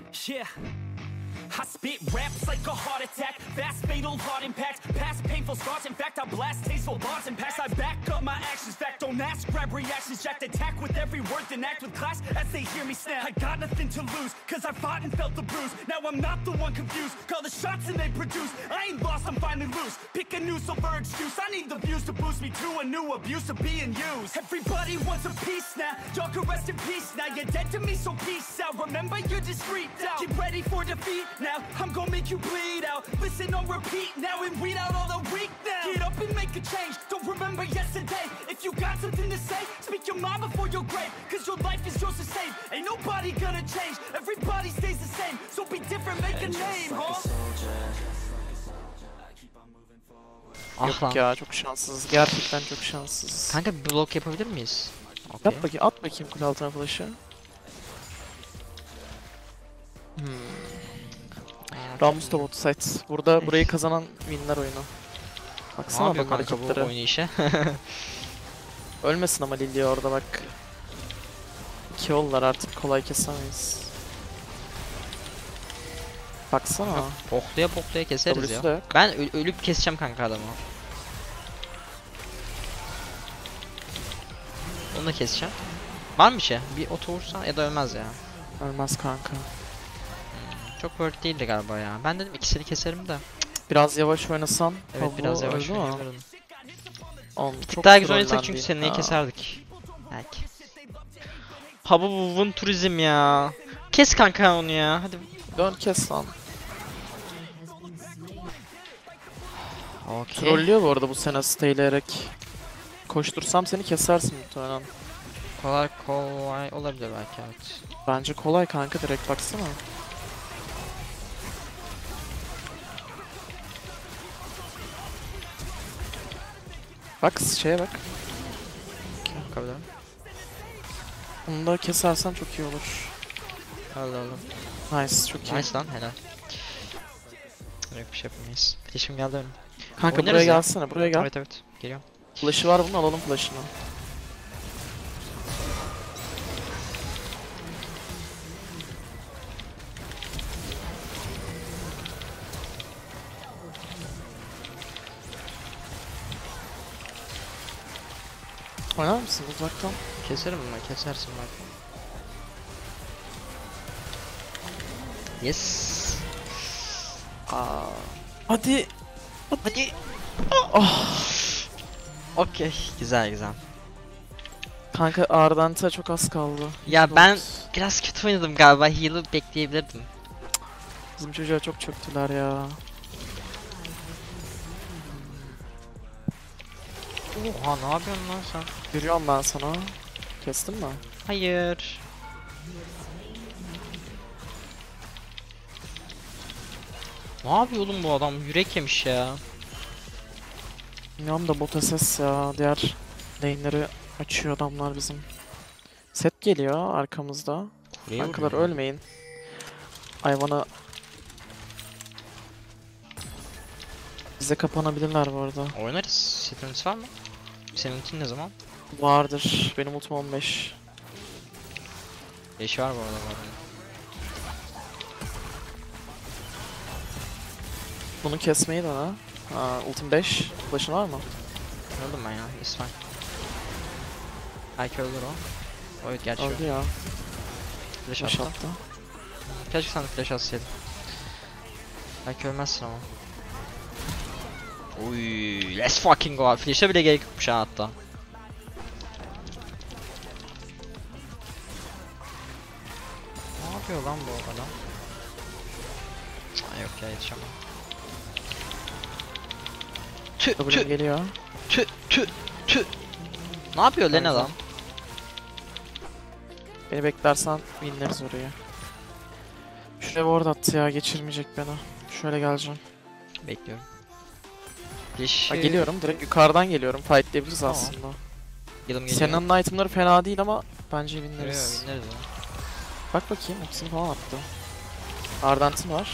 Yeah. I spit raps like a heart attack, fast fatal heart impact, past painful scars. In fact, I blast tasteful bars and pass. I back up my actions, fact don't ask, grab reactions, jacked attack with every word, then act with class as they hear me snap. I got nothing to lose, cause I fought and felt the bruise. Now I'm not the one confused, call the shots and they produce. I ain't lost, I'm finally loose, pick a new silver excuse. I need the views to boost me to a new abuse of being used. Everybody wants a piece now, y'all can rest in peace now. You're dead to me, so peace out. Remember you're discreet out, get ready for defeat now. I'm gonna make you bleed out. Listen on repeat now and weed out all the weak now. Get up and make a change. Don't remember yesterday. If you got something to say, speak your mind before your grave. Cause your life is yours to save. Ain't nobody gonna change. Everybody stays the same. So be different, make a name, huh? Ah lan. Ya çok şanssızız. Gerçekten çok şanssızız. Kanka bir blok yapabilir miyiz? Okay. Yap bakayım, at bakayım kule altına flash'ı. Ramus da bot site. Burada burayı kazanan winler oyunu. Baksana Ne yapıyor bak kanka bu hareketlere. oynayışa? Ölmesin ama Lilia orada bak. 2 oldular artık kolay kesemeyiz. Baksana. Poklaya keseriz W'su da ya. yok. Ben ölüp keseceğim kanka adamı. Onu da keseceğim. Var mı bir şey? Bir oto vursa ya da ölmez ya. Ölmez kanka. Çok worth değildi galiba ya. Ben dedim ikisini keserim de. Biraz yavaş oynasan. Evet Pablo biraz yavaş öldü mü? oynayalım. Oğlum, çok Daha güzel oynasak trollendi. çünkü seninle Aa. keserdik. Belki. Ha bu Vun turizm ya. Kes kanka onu ya. Hadi. Dön kes lan. Okay. Trollüyor bu arada bu sene stayleyerek. Koştursam seni kesersin muhtemelen. Kolay olabilir belki evet. Bence kolay kanka, direkt baksana. Bak şeye bak. Bakabilirim. Onu da kesersen çok iyi olur. Aldım. Nice, çok iyi. Nice lan helal. Yok bir şey yapamayız. Flash'im geldi benim. Kanka Oynarız buraya ya. gelsene, buraya gel. Evet. Geliyorum. Flash'ı var bunun, alalım flash'ını. Oynar mısın uzaktan? Keserim bunu, kesersin bak. Yes. Hadi. Hadi. Okey, güzel. Kanka Ardent'e çok az kaldı. Ya ben biraz kötü oynadım galiba. Heal'ı bekleyebilirdim. Bizim çocuğa çok çöktüler ya. Oha ne yapıyorsun lan sen? Görüyorum ben sana. Kestin mi? Hayır. Ne yapıyor oğlum bu adam? Yürek yemiş ya. Bilmiyorum da bot SS ya. Diğer lane'leri açıyor adamlar bizim. Set geliyor arkamızda. Kuleye Kankalar vuruyor. ölmeyin. Hayvana... Bize kapanabilirler bu arada. Oynarız. Setimiz var mı? Senin ultin ne zaman? Vardır. Benim ultim 15. 5 var bu arada var. Bunu kesmeyi dene. Ha, ultim 5. Flash'ın var mı? Öldüm ben ya. It's fine. Belki ölür o. Evet gerçi Öldü ya. flash Flash attı. attı. Keşke sen de flash atsaydın. Belki ölmezsin ama. Uy, let's fucking go. Flash'a bile gerek yokmuş ha hatta. Ne yapıyor lan bu adam? Aa, yok ya yetişemem. W geliyor. Tü. Ne yapıyor lan Aynen. adam? Beni beklersen winleriz orayı. Şuraya ward attı ya, geçirmeyecek beni. Şöyle geleceğim. Bekliyorum. Flash. Ha, geliyorum, direkt yukarıdan geliyorum. Fightlayabiliriz Tamam. aslında. Yılım geliyor. Sena'nın itemları fena değil ama bence Geliyor, winleriz. winleriz ya. Bak bakayım, hepsini falan attı. Ardent'in var.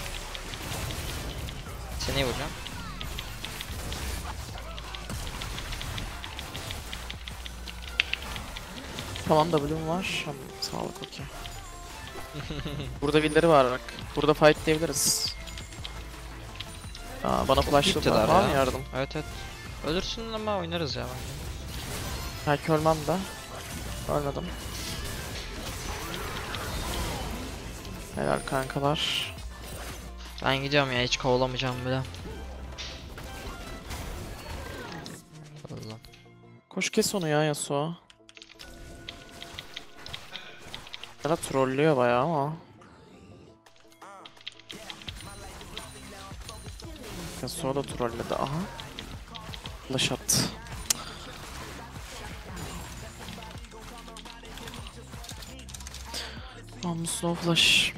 Seneye vuracağım. Tamam, W'm var. Sağlık, okey. Burada birileri var bak. Burada fightlayabiliriz. Aa, bana Gittiler flash'ladılar. Var mı ya. yardım? Evet. Ölürsün ama oynarız ya bence. Belki ölmem de. Ölmedim. Helal kankalar. Ben gidiyorum ya, hiç kovalamayacağım bile. Allah. Koş kes onu ya Yasuo. Ya da trollüyor bayağı ama. Yasuo da trolledi. Aha. Flash attı. Ramus slow flash.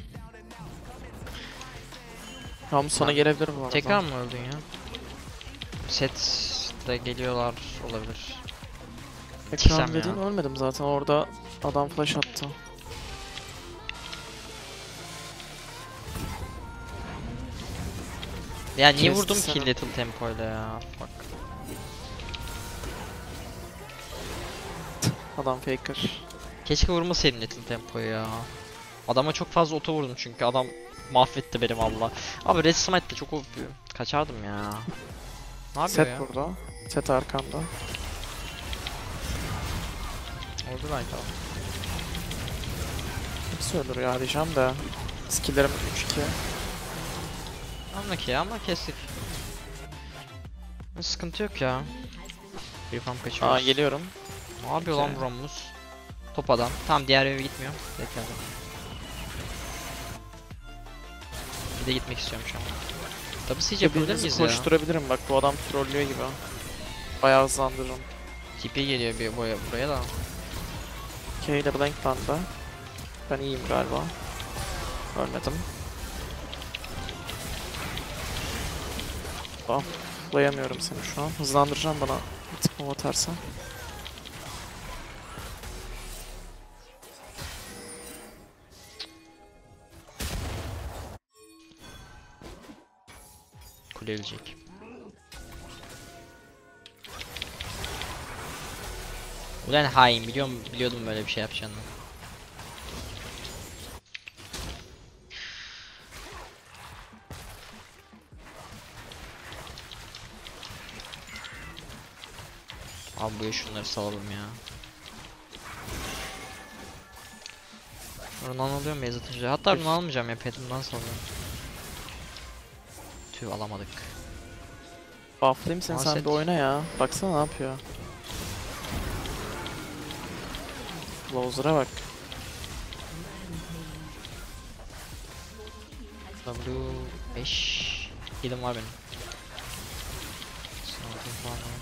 Ramus sana gelebilir bu arada. Tekrar mı öldün ya? Set de geliyorlar olabilir. Ekran Çıksam dediğin ya. ölmedim zaten, orada adam flash attı. Ya niye Kesti vurdum seni. ki Little Tempo'yla ya? Bak. Adam faker. Keşke vurmasaydım Little Tempo'yu ya. Adama çok fazla oto vurdum çünkü adam mahvetti benim valla. Abi Red Smite de çok OP. Kaçardım ya. Ne yapıyor Set ya? burada. Set arkamda. Oldu belki abi. Hepsi ölür ya diyeceğim de. Skillerim 3-2. Anla ki ya, ama kestik. Sıkıntı yok ya. Bir farm kaçıyoruz. Aa geliyorum. Ne yapıyor lan Okey. bu Ramus? Top adam. Tamam, diğer eve gitmiyor. Bekledim. Bir de gitmek istiyorum şu an. Tabi siege yapabilir Birbirinizi miyiz ya? koşturabilirim bak, bu adam trollüyor gibi. Bayağı hızlandırırım. TP geliyor bir buraya da. K ile blank bende. Ben iyiyim galiba. Ölmedim. Tamam. Dayanıyorum seni şu an. Hızlandıracağım, bana bir tık move atarsan. Kule ölecek. Ulan hain, biliyordum böyle bir şey yapacağını. Abi buraya şunları salalım ya. Runan alıyorum base atınca. Hatta Runan almayacağım ya, petimden salıyorum. Tüh, alamadık. Bufflayayım seni, sen Aset. bir oyna ya. Baksana ne yapıyor. Loser'a bak. W5 heal'im var benim. Sınavım falan var.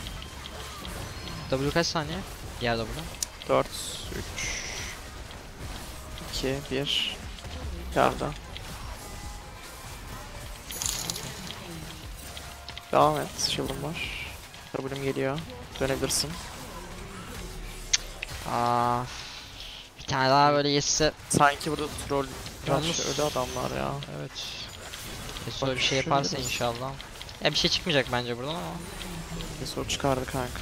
W kaç saniye? Diğer W. 4, 3, 2, 1. Yarda. Devam et. Shield'ım var. W'm geliyor. Dönebilirsin. Aa, bir tane daha böyle yetse. Sanki burada troll Yalnız- ölü adamlar ya. Evet. Yasuo bir şey şöyle yaparsa biraz- inşallah. Ya bir şey çıkmayacak bence buradan ama. Bir soru çıkardı kanka.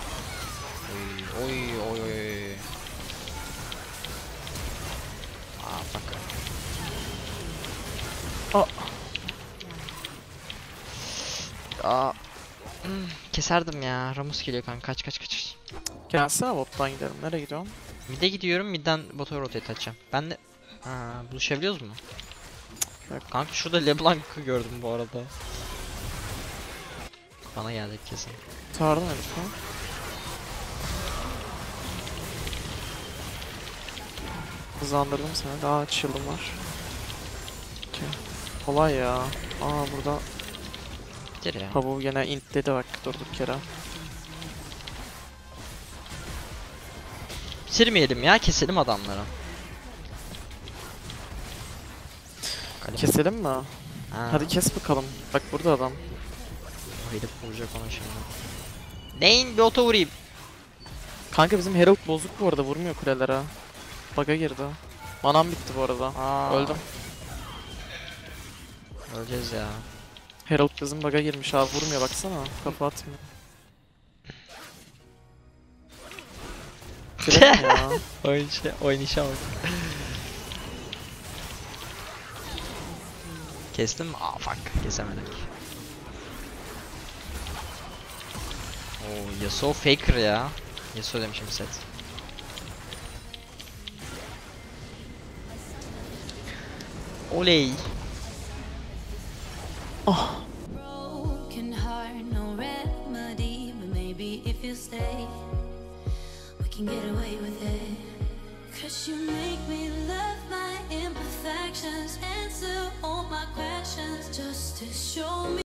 Oy oy oy. Aa bak. Aa. Keserdim ya. Ramus geliyor kanka. Kaç. Gelsene bottan gidelim. Nereye gidiyorsun? Mid'e gidiyorum. Mid'den bota rotate atacağım. Ben de... Ha, buluşabiliyoruz mu? Yok. Kanka şurada LeBlanc'ı gördüm bu arada. Bana gelecek kesin. Çağırdın herifi. Hızlandırdım seni. Daha shield'ım var. Okay. Kolay ya. Aa burada Bitir ya. Pabu gene intledi bak durduk yere. Bitirmeyelim ya. Keselim adamları. Bakalım. Keselim mi? Ha, Hadi kes bakalım. Bak burada adam. o herif vuracak ona şimdi. Neyin bir oto vurayım. Kanka bizim Herald bozuk bu arada, vurmuyor kulelere. Bug'a girdi. Manam bitti bu arada. Aa, Öldüm. Öleceğiz ya. Herald bizim bug'a girmiş abi, vurmuyor baksana. Kafa atmıyor. Girelim ya. Oynayışa bak. Kestim mi? Aa fuck. Kesemedik. Oo Yasuo faker ya. Yasuo demişim set. Oley. Oh. Broken heart, no remedy, but maybe if you stay, we can get away with it. 'Cause you make me love my imperfections, answer all my questions, just to show me.